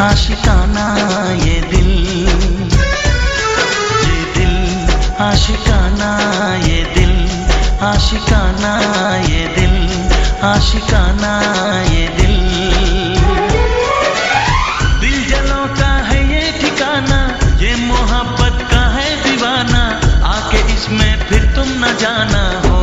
आशिकाना ये दिल आशिकाना ये दिल आशिकाना ये दिल आशिकाना ये दिल दिल जलों का है ये ठिकाना, ये मोहब्बत का है दीवाना, आके इसमें फिर तुम न जाना हो।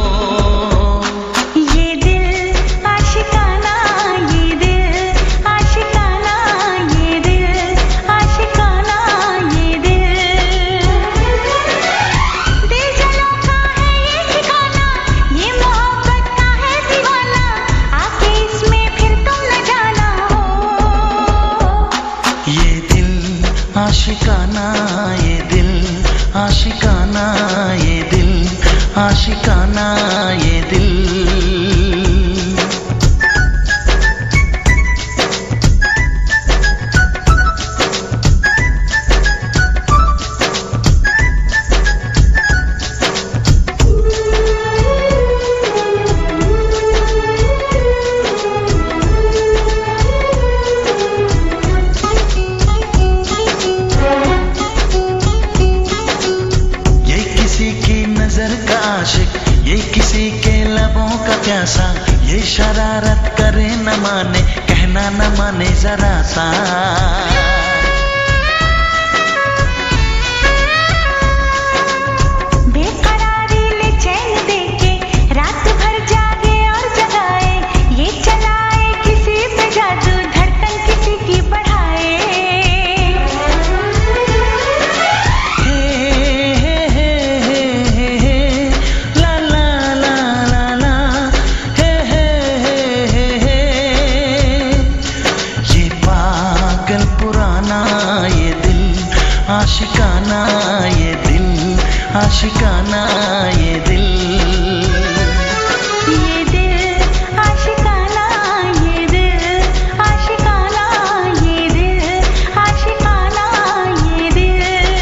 आशिकाना ये दिल आशिकाना ये दिल आशिकाना ये दिल। ये किसी के लबों का प्यासा, ये शरारत करे न माने, कहना न माने जरा सा। बेकरारी ले चैन देके रात भर जागे और जगाए, ये चलाए किसी पे जादू, धड़कन किसी की बढ़ाए। आशिकाना ये दिल आशिकाना ये दिल ये दिल आशिकाना ये दिल आशिकाना ये दिल आशिकाना ये दिल।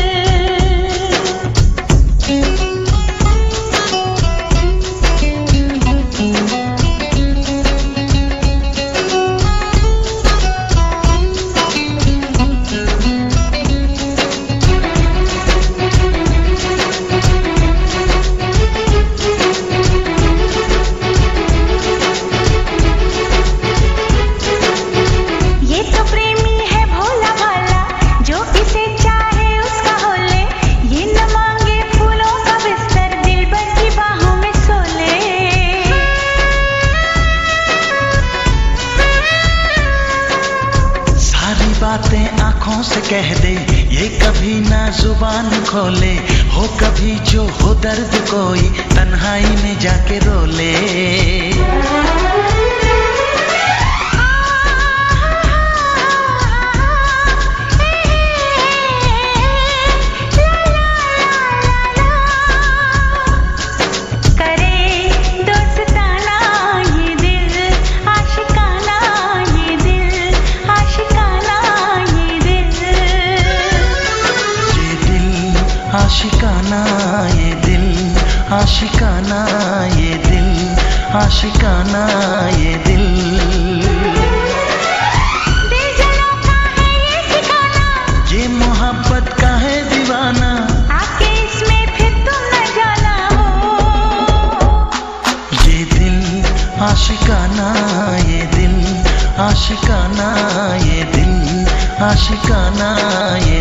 बातें आँखों से कह दे, ये कभी ना जुबान खोले, हो कभी जो हो दर्द कोई तन्हाई में जाके रो ले। आशिकाना ये दिल आशिकाना ये दिल आशिकाना ये दिल। दिल जलों का है ये ठिकाना, ये मोहब्बत का है दीवाना, आके इसमें फिर तुम न जाना हो। ये दिल आशिकाना ये दिल आशिकाना ये दिल आशिकाना ये